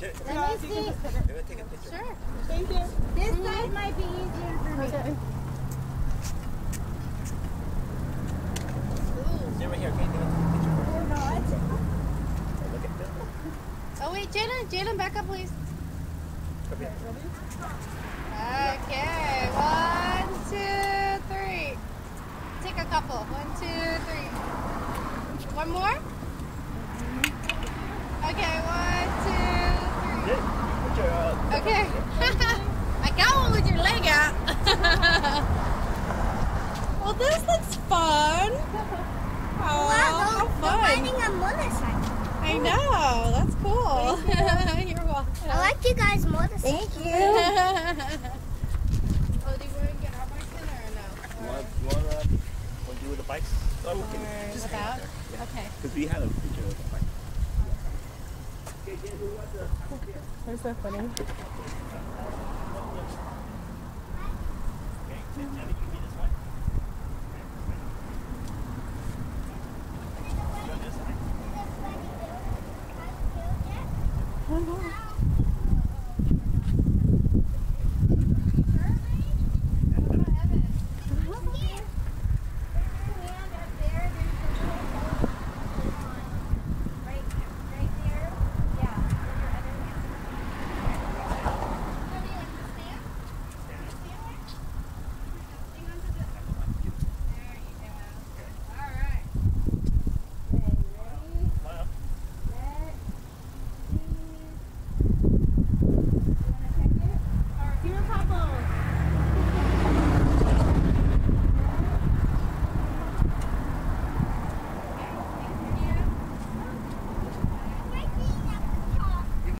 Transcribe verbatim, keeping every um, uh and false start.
Let me see. We're gonna take a picture. Sure. Thank you. This side might be easier for me. Okay. Stay right here, okay? Take a picture. Or not. Look at them. Oh wait, Jalen, Jalen, back up please. Come here. Okay, one, two, three. Take a couple. One, two, three. One more? Okay, one, two, three. Put your, uh, Okay. I got one with your leg out. Well, this looks fun. Oh, how fun. riding a motorcycle. I know. That's cool. You're welcome. I like you guys' motorcycle. Thank you. Oh, do you want to get our bikes in or no? You want, you want to want to do with the bikes? Oh, we can Or just hang without? out there. Yeah. Okay. Because we had a picture of the bike. They're so funny. Okay, Jenny, you can be this way. Go this side. Oh, no.